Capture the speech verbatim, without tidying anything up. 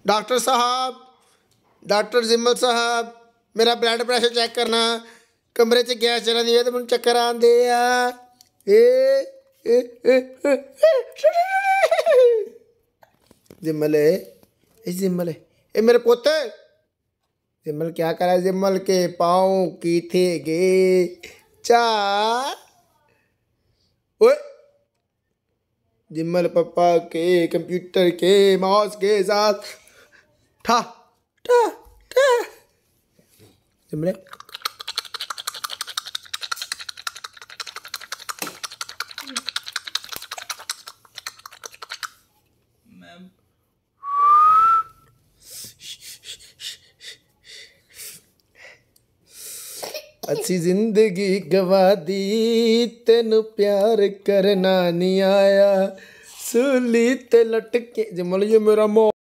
Doctor साहब, doctor जिम्मल साहब, मेरा ब्लड प्रेशर चेक करना। कमरे च गैस चला दी है तो मैं चक्कर आंदे आ। ए, ए, ए, ए, ए, जिम्मल है, ए जिम्मल है, ए मेरे पोते। जिम्मल क्या करा? जिम्मल के पाँव की थे गे चा। ओए जिम्मल पापा के कंप्यूटर के माउस के साथ ठा ठा ठा। जिम्मल अच्छी जिंदगी गवा दी, तेन प्यार करना नहीं आया, सूली ते लटके। जिम्मल ये मेरा मो